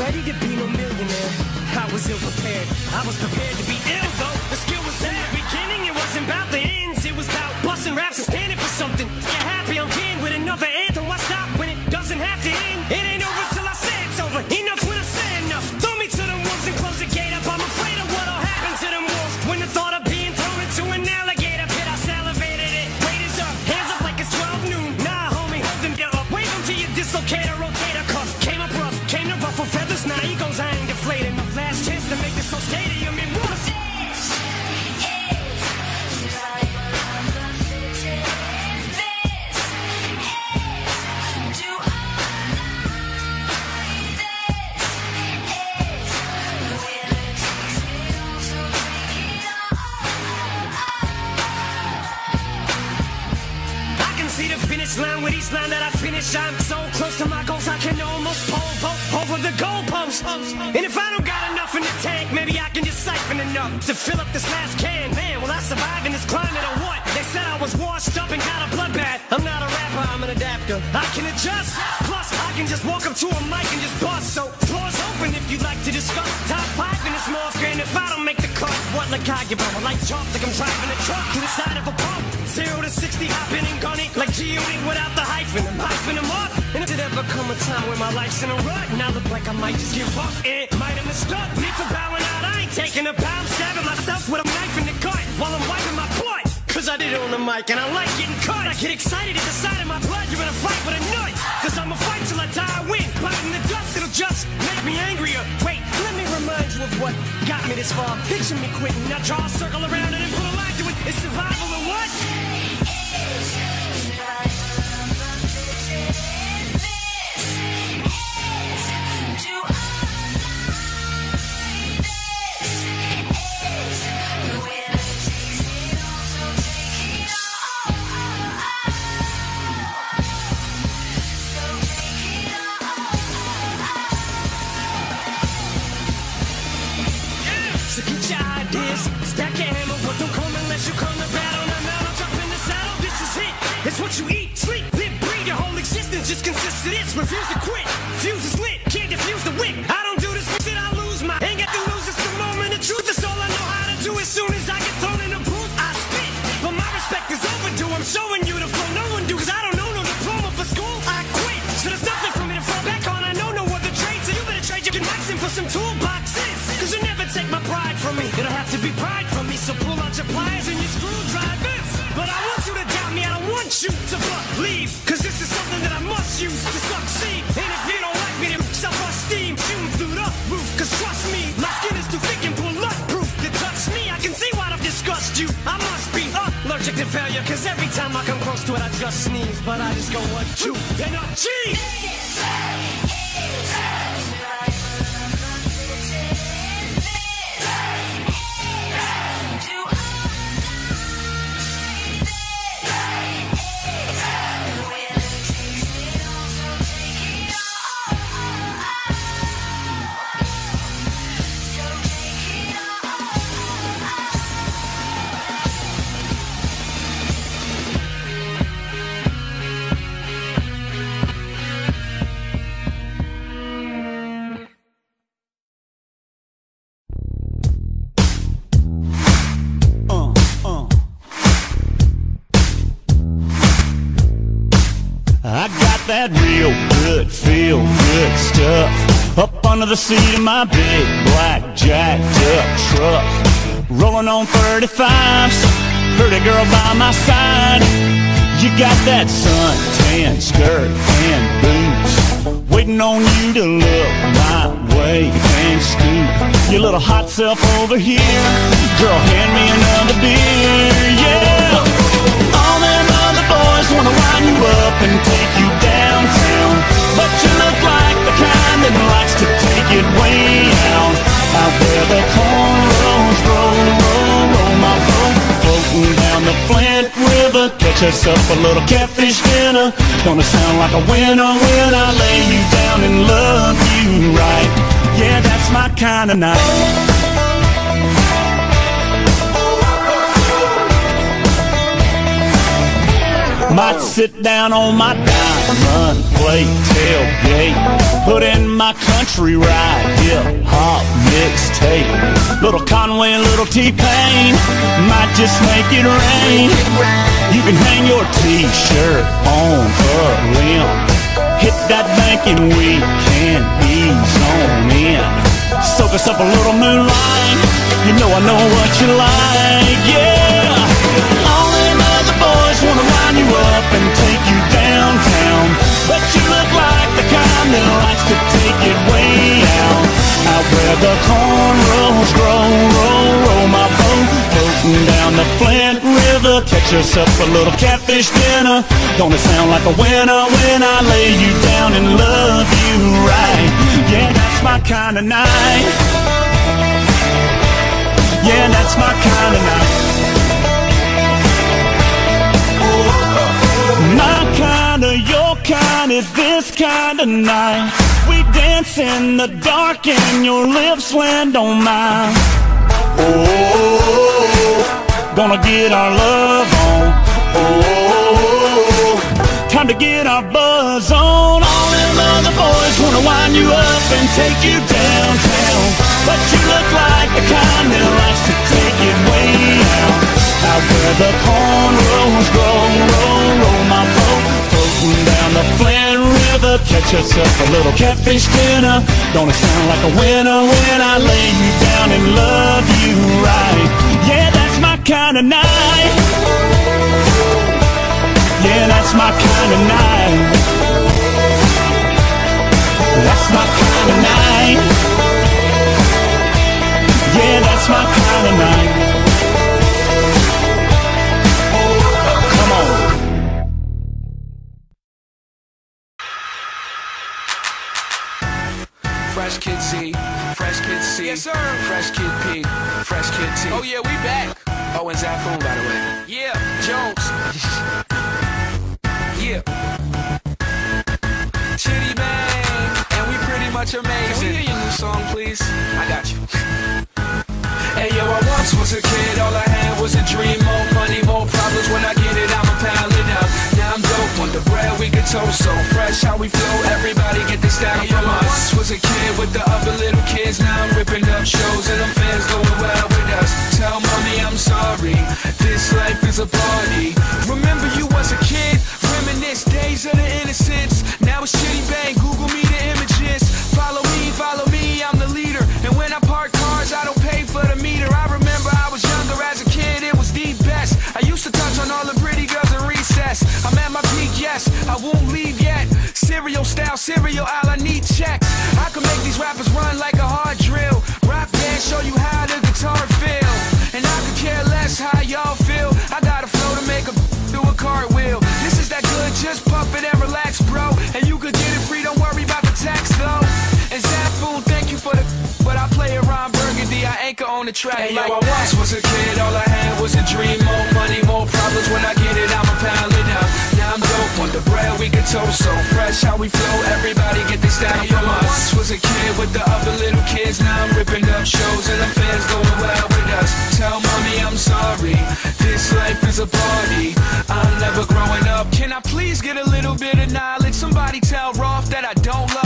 ready to be no millionaire. I was ill prepared. I was prepared to be ill though. The skill was there. In the beginning, it wasn't about the ends. It was about busting raps and standing for something. Get happy, I'm king with another anthem. Why stop when it doesn't have to end? It ain't over till I say it's over. Enough when I say enough. Throw me to the wolves and close the gate up. I'm afraid of what'll happen to them wolves when the thought of being thrown into an alligator pit. I salivated it. Weight is up, hands up like it's 12 noon. Nah, homie, hold them get up. Wave them to your dislocator, rotator cuff. Came up rough, came to ruffle feathers. Now egos, I ain't deflated. My last chance to make this so stadium it was. Line with each line that I finish, I'm so close to my goals I can almost pole vault over the goalposts. And if I don't got enough in the tank, maybe I can just siphon enough to fill up this last can. Man, will I survive in this climate or what? They said I was washed up and got a bloodbath. I'm not a rapper, I'm an adapter. I can adjust, plus I can just walk up to a mic and just bust. So floor's open if you'd like to discuss top 5 in this morph. And if I don't make the cut, what like I give up? I like chalk like I'm driving a truck to the side of a pump. 0 to 60, hopping and gunning like G-Unit without the hyphen. I'm hyping them up. And if it ever come a time where my life's in a rut, and I look like I might just give up, it might have mistook me for bowing out. I ain't taking a bow, I'm stabbing myself with a knife in the gut while I'm wiping my butt. Cause I did it on the mic and I like getting cut. I get excited at the sight of my blood. You're in a fight with a nut. Cause I'ma fight till I die, I win. Biting the dust, it'll just make me angrier. Wait, let me remind you of what got me this far. Picture me quitting, now draw a circle around it and put a line to it. It's survival or what? Stack your hammer, but don't come unless you come to battle. Now mount up in the saddle, this is it. It's what you eat, sleep, live, breathe. Your whole existence just consists of this. Refuse to quit, fuse is lit, can't defuse the wick. I don't do this shit, I lose my. Ain't got to lose, it's the moment of truth. That's all I know how to do. As soon as I get thrown in the booth, I spit. But my respect is overdue, I'm showing you the flow no one do. Cause I don't know no diploma for school, I quit. So there's nothing for me to fall back on, I know no other trade. So you better trade your connection for some toolboxes. Cause you never take my pride from me, it'll have to be pride from me. So pull out your pliers and your screwdrivers. But I want you to doubt me, I don't want you to believe. Cause this is something that I must use to succeed. And if you don't like me, then self-esteem shooting through the roof. Cause trust me, my skin is too thick and bulletproof to touch me. I can see why I've discussed you. I must be allergic to failure. Cause every time I come close to it, I just sneeze. But I just go 1, 2, and I cheese. I got that real good, feel good stuff up under the seat of my big black jacked up truck. Rolling on 35s, pretty girl by my side. You got that suntan skirt and boots, waiting on you to look my way and scoop your little hot self over here. Girl, hand me another beer, yeah. All them other boys wanna line you up and take you downtown, but you look like the kind that likes to take it way out. Out where the cornrows roll, roll, roll my boat, floating down the Flint River. Catch us up a little catfish dinner. Gonna sound like a winner when I lay you down and love you right. Yeah, that's my kind of night. Might sit down on my diamond plate tailgate, put in my country ride, hip-hop mixtape. Little Conway and little T-Pain might just make it rain. You can hang your t-shirt on a limb, hit that bank and we can ease on in. Soak us up a little moonlight, you know I know what you like, yeah. All them other boys wanna line you up and take you downtown, but you look like the kind that likes to take it way out. Out where the cornrows grow, roll my boat, floating down the Flint River. Catch us up a little catfish dinner. Don't it sound like a winner when I lay you down and love you right? Yeah, that's my kind of night. Yeah, that's my kind of night. My kind of, your kind is this kind of night. We dance in the dark and your lips land on mine. Oh, gonna get our love on. Oh, time to get our buzz on. All them other boys wanna wind you up and take you downtown, but you look like the kind that likes to take it way out. Out where the cornrows grow, roll my boat, floating down the Flint River. Catch us up a little catfish dinner. Don't it sound like a winner when I lay you down and love you right? Yeah, that's my kind of night. Yeah, that's my kind of night. That's my kind of night. Yeah, that's my kind of night. Fresh Kid Z, Fresh Kid C, yes sir. Fresh Kid P, Fresh Kid T. Oh yeah, we back. Oh, and Zafoon, by the way. Yeah, Jones. Yeah. Chitty Bang, and we pretty much amazing. Can we hear your new song, please? I got you. Hey yo, I once was a kid, all I had was a dream. More money, more problems. When I get it, I'ma pile it up. Now I'm dope on the bread, we get toast so fresh. How we flow, everybody get this style from us. Once was a kid with the other little kids. Now I'm ripping up shows and them fans going wild with us. Tell mommy I'm sorry, this life is a party. Remember you was a kid, reminisce days of the innocence. Now it's Chitty Bang, Google me the images. Follow me, I'm the leader. And when I park cars, I don't pay for the meter. I remember I was younger as a kid, it was the best. I used to touch on all the pretty girls in recess. I'm at my peak, yes, I won't leave yet. Cereal style, cereal aisle, I need checks. I can make these rappers run like a hard drill. Rock band, show you how the guitar feel. And I could care less how y'all feel. I got a flow to make a do a cartwheel. This is that good, just pump it and relax, bro. And you could get it free, don't worry about the tax, though. And Zafoon, thank you for the but I play around Burgundy, I anchor on the track. Hey, like yo, I once was a kid, all I had was a dream. More money, more problems. When I get it, I'ma pile it up. Now I'm dope on the bread, we get toast so fresh. How we flow, everybody get this style from us. Once was a kid with the other little kids. Now I'm ripping up shows and the fans going wild with us. Tell mommy I'm sorry, this life is a party. I'm never growing up. Can I please get a little bit of knowledge? Somebody tell Rolf that I don't love